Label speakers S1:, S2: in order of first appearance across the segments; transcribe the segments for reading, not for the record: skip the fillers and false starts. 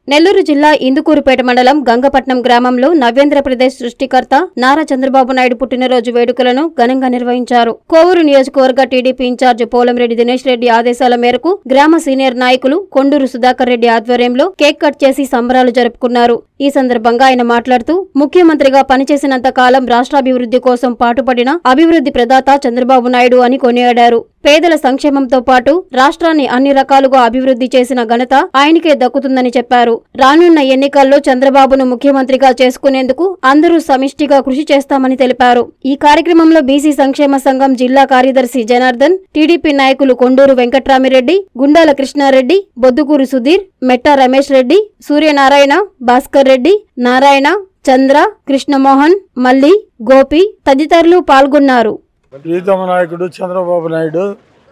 S1: నెల్లూరు జిల్లా ఇందుకూరుపేట మండలం గంగపట్నం గ్రామంలో నవ్యాంధ్రప్రదేశ్ సృష్టికర్త నారా చంద్రబాబు నాయుడు పుట్టినరోజు వేడుకలను ఘనంగా నిర్వహించారు. కోవూరు నియోజకవర్గ టీడీపీ ఇన్ఛార్జ్ పోలంరెడ్డి దినేష్ రెడ్డి ఆదేశాల మేరకు గ్రామ సీనియర్ నాయకులు కొండూరు సుధాకర్ రెడ్డి ఆధ్వర్యంలో కేక్ కట్ చేసి సంబరాలు జరుపుకున్నారు. ఈ సందర్భంగా ఆయన మాట్లాడుతూ ముఖ్యమంత్రిగా పనిచేసినంత కాలం రాష్ట్రాభివృద్ధి కోసం పాటుపడిన అభివృద్ధి ప్రదాత చంద్రబాబు నాయుడు అని కొనియాడారు. పేదల సంక్షేమంతో పాటు రాష్ట్రాన్ని అన్ని రకాలుగా అభివృద్ధి చేసిన ఘనత ఆయనకే దక్కుతుందని చెప్పారు. రానున్న ఎన్నికల్లో చంద్రబాబును ముఖ్యమంత్రిగా చేసుకునేందుకు అందరూ సమిష్టిగా కృషి చేస్తామని తెలిపారు. ఈ కార్యక్రమంలో బీసీ సంక్షేమ సంఘం జిల్లా కార్యదర్శి జనార్దన్, టీడీపీ నాయకులు కొండూరు వెంకట్రామిరెడ్డి, గుండాల కృష్ణారెడ్డి, బొద్దుకూరు సుధీర్, మెట్టా రమేష్ రెడ్డి, సూర్యనారాయణ, భాస్కర్ రెడ్డి, నారాయణ, చంద్ర, కృష్ణమోహన్, మల్లి, గోపి తదితరులు పాల్గొన్నారు.
S2: ప్రీతమ నాయకుడు చంద్రబాబు నాయుడు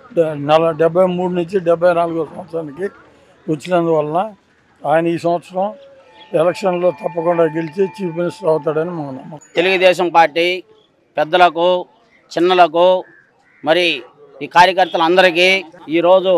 S2: 73 నుంచి 74 సంవత్సరానికి వచ్చినందువలన ఆయన ఈ సంవత్సరం ఎలక్షన్లో తప్పకుండా గెలిచి చీఫ్ మినిస్టర్ అవుతాడని మా నమ్మకం.
S3: తెలుగుదేశం పార్టీ పెద్దలకు, చిన్నలకు, మరి ఈ కార్యకర్తలందరికీ ఈరోజు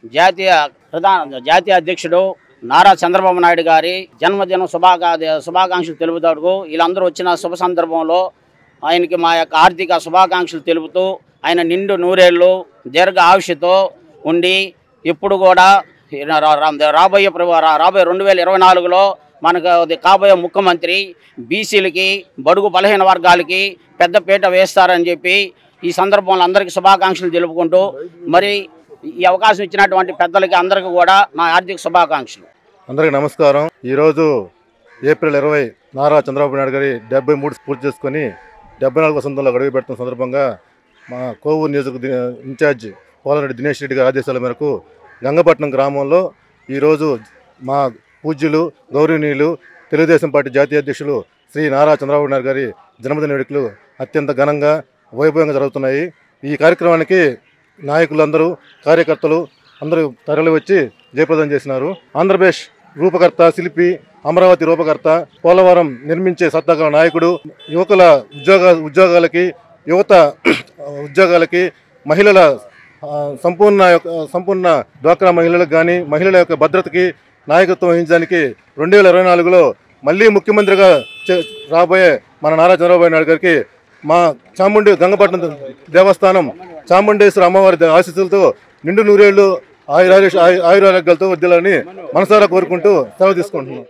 S3: జాతీయ అధ్యక్షుడు నారా చంద్రబాబు నాయుడు గారి జన్మదిన శుభాకాంక్షలు తెలుపుతాడు. వీళ్ళందరూ వచ్చిన శుభ సందర్భంలో ఆయనకి మా యొక్క ఆర్థిక శుభాకాంక్షలు తెలుపుతూ ఆయన నిండు నూరేళ్లు దీర్ఘ ఆయుష్తో ఉండి ఇప్పుడు కూడా రాబోయే 2024లో మనకు కాబోయే ముఖ్యమంత్రి బీసీలకి, బడుగు బలహీన వర్గాలకి పెద్దపీట వేస్తారని చెప్పి ఈ సందర్భంలో అందరికీ శుభాకాంక్షలు తెలుపుకుంటూ మరి ఈ అవకాశం ఇచ్చినటువంటి పెద్దలకి అందరికీ కూడా నా ఆర్థిక శుభాకాంక్షలు.
S4: అందరికీ నమస్కారం. ఈరోజు ఏప్రిల్ 20 నారా చంద్రబాబు నాయుడు గారి 73 పూర్తి చేసుకొని 74 వసంతంలో అడుగు పెడుతున్న సందర్భంగా మా కోవూరు నియోజకవర్గ ఇన్ఛార్జ్ పోలంరెడ్డి దినేష్ రెడ్డి గారి ఆదేశాల మేరకు గంగపట్నం గ్రామంలో ఈరోజు మా పూజ్యులు, గౌరవనీయులు, తెలుగుదేశం పార్టీ జాతీయ అధ్యక్షులు శ్రీ నారా చంద్రబాబు నాయుడు గారి జన్మదిన వేడుకలు అత్యంత ఘనంగా వైభవంగా జరుగుతున్నాయి. ఈ కార్యక్రమానికి నాయకులందరూ, కార్యకర్తలు అందరూ తరలి వచ్చి జయప్రదం చేసినారు. ఆంధ్రప్రదేశ్ రూపకర్త, శిల్పి, అమరావతి రూపకర్త, పోలవరం నిర్మించే సత్తాగల నాయకుడు, యువకుల ఉద్యోగాలకి, యువత ఉద్యోగాలకి, మహిళల సంపూర్ణ డ్వాక్రా మహిళలకు కానీ, మహిళల యొక్క భద్రతకి నాయకత్వం వహించడానికి 2024లో మళ్ళీ ముఖ్యమంత్రిగా రాబోయే మన నారా చంద్రబాబు నాయుడు గారికి మా గంగపట్నం దేవస్థానం చాముండేశ్వర అమ్మవారి ఆశీస్సులతో నిండు నూరేళ్లు ఆయురారోగ్యాలతో వద్దాలని మనసారా కోరుకుంటూ సెలవు తీసుకుంటున్నాం.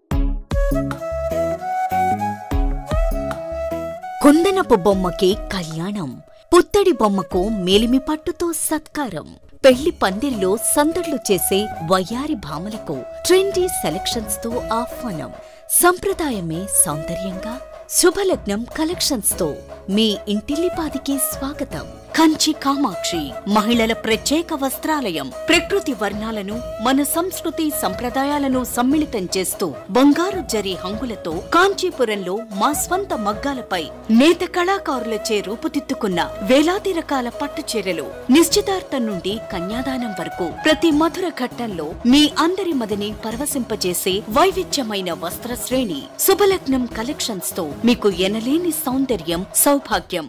S5: కుందనపు బొమ్మకి కళ్యాణం, పుత్తడి బొమ్మకు మేలిమి పట్టుతో సత్కారం, పెళ్లి పందిర్లో సందడ్లు చేసే వయ్యారి భామలకు ట్రెండీ సెలక్షన్స్ తో ఆహ్వానం. సంప్రదాయమే సౌందర్యంగా శుభలగ్నం కలెక్షన్స్ తో మీ ఇంటిల్లిపాదికి స్వాగతం. కంచి కామాక్షి మహిళల ప్రత్యేక వస్త్రాలయం. ప్రకృతి వర్ణాలను, మన సంస్కృతి సంప్రదాయాలను సమ్మిళితం చేస్తూ బంగారు జరి హంగులతో కాంచీపురంలో మా స్వంత మగ్గాలపై నేత కళాకారులచే రూపుదిద్దుకున్న వేలాది రకాల పట్టు చీరలు. నిశ్చితార్థం నుండి కన్యాదానం వరకు ప్రతి మధుర ఘట్టంలో మీ అందరి మదిని పరవశింపజేసే వైవిధ్యమైన వస్త్ర శ్రేణి. శుభలగ్నం కలెక్షన్స్ తో మీకు ఎనలేని సౌందర్యం, సౌభాగ్యం.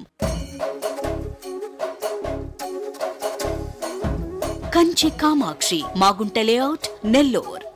S5: కంచి కామాక్షి, మాగుంట లేఅవుట్, నెల్లూరు.